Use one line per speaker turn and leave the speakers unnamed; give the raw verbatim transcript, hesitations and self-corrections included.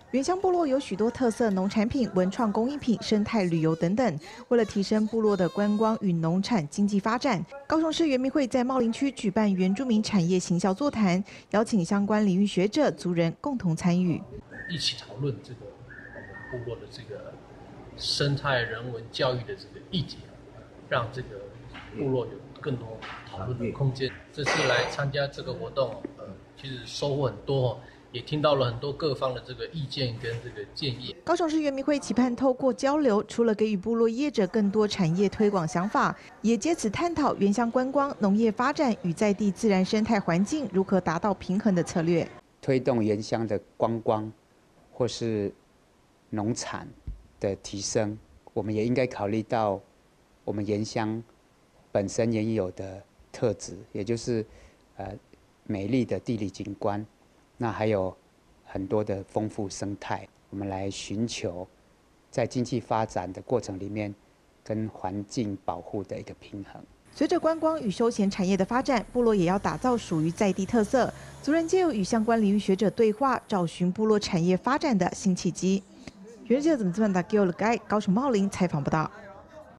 原乡部落有许多特色农产品、文创工艺品、生态旅游等等。为了提升部落的观光与农产经济发展，高雄市原民会在茂林区举办原住民产业行销座谈，邀请相关领域学者、族人共同参与，
一起讨论这个我们部落的这个生态人文教育的这个议题，让这个部落有更多讨论的空间。这次来参加这个活动，呃，其实收获很多。也听到了很多各方的这个意见跟这个建议。
高雄市原民会期盼透过交流，除了给予部落业者更多产业推广想法，也借此探讨原乡观光、农业发展与在地自然生态环境如何达到平衡的策略。
推动原乡的观光或是农产的提升，我们也应该考虑到我们原乡本身原有的特质，也就是呃美丽的地理景观。那还有很多的丰富生态，我们来寻求在经济发展的过程里面跟环境保护的一个平衡。
随着观光与休闲产业的发展，部落也要打造属于在地特色。族人藉由与相关领域学者对话，找寻部落产业发展的新契机。原记者怎么这么大给我了该高雄茂林采访报道。